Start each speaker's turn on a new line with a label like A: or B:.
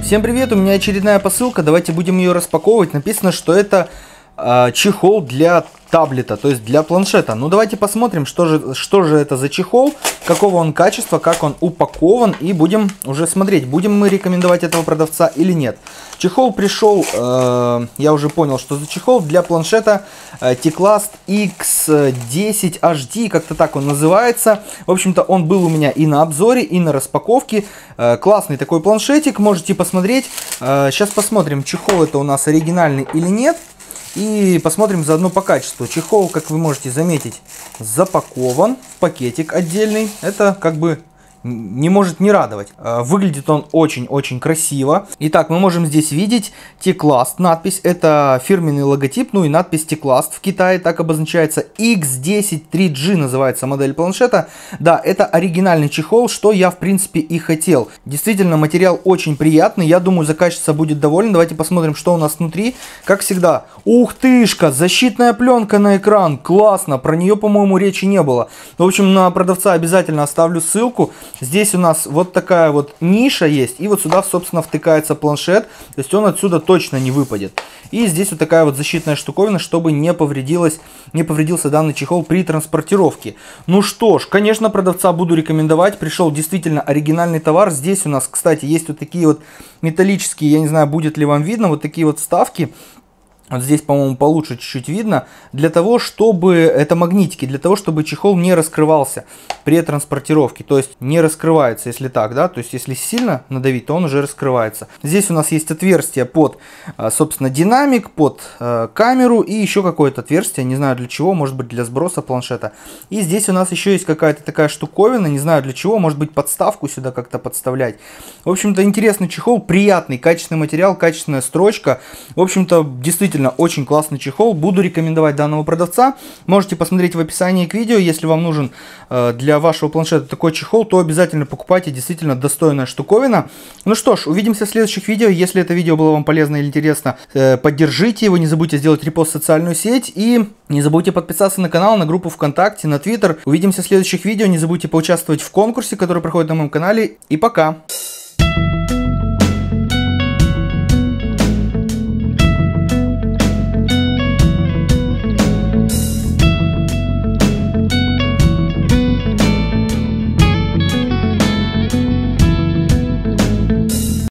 A: Всем привет, у меня очередная посылка, давайте будем ее распаковывать. Написано, что это чехол для таблета, то есть для планшета. Ну давайте посмотрим, что же это за чехол, какого он качества, как он упакован, и будем уже смотреть, будем мы рекомендовать этого продавца или нет. Чехол пришел, я уже понял, что за чехол для планшета T-Class X10 HD, как-то так он называется. В общем-то, он был у меня и на обзоре, и на распаковке. Классный такой планшетик, можете посмотреть. Сейчас посмотрим, чехол это у нас оригинальный или нет. И посмотрим заодно по качеству. Чехол, как вы можете заметить, запакован в пакетик отдельный. Это как бы не может не радовать. Выглядит он очень-очень красиво. Итак, мы можем здесь видеть T-Class надпись. Это фирменный логотип, ну и надпись T-Class в Китае так обозначается. X10 3G называется модель планшета. Да, это оригинальный чехол, что я в принципе и хотел. Действительно, материал очень приятный. Я думаю, заказчица будет довольна. Давайте посмотрим, что у нас внутри. Как всегда, ух тышка, защитная пленка на экран. Классно, про нее, по-моему, речи не было. В общем, на продавца обязательно оставлю ссылку. Здесь у нас вот такая вот ниша есть, и вот сюда, собственно, втыкается планшет, то есть он отсюда точно не выпадет. И здесь вот такая вот защитная штуковина, чтобы не повредился данный чехол при транспортировке. Ну что ж, конечно, продавца буду рекомендовать, пришел действительно оригинальный товар. Здесь у нас, кстати, есть вот такие вот металлические, я не знаю, будет ли вам видно, вот такие вот вставки. Вот здесь, по-моему, получше чуть-чуть видно. Для того, чтобы... Это магнитики. Для того, чтобы чехол не раскрывался при транспортировке. То есть не раскрывается, если так, да. То есть если сильно надавить, то он уже раскрывается. Здесь у нас есть отверстие под, собственно, динамик, под камеру. И еще какое-то отверстие. Не знаю для чего. Может быть для сброса планшета. И здесь у нас еще есть какая-то такая штуковина. Не знаю для чего. Может быть подставку сюда как-то подставлять. В общем-то, интересный чехол. Приятный, качественный материал, качественная строчка. В общем-то, действительно очень классный чехол. Буду рекомендовать данного продавца. Можете посмотреть в описании к видео. Если вам нужен для вашего планшета такой чехол, то обязательно покупайте. Действительно достойная штуковина. Ну что ж, увидимся в следующих видео. Если это видео было вам полезно или интересно, поддержите его. Не забудьте сделать репост в социальную сеть. И не забудьте подписаться на канал, на группу ВКонтакте, на Твиттер. Увидимся в следующих видео. Не забудьте поучаствовать в конкурсе, который проходит на моем канале. И пока!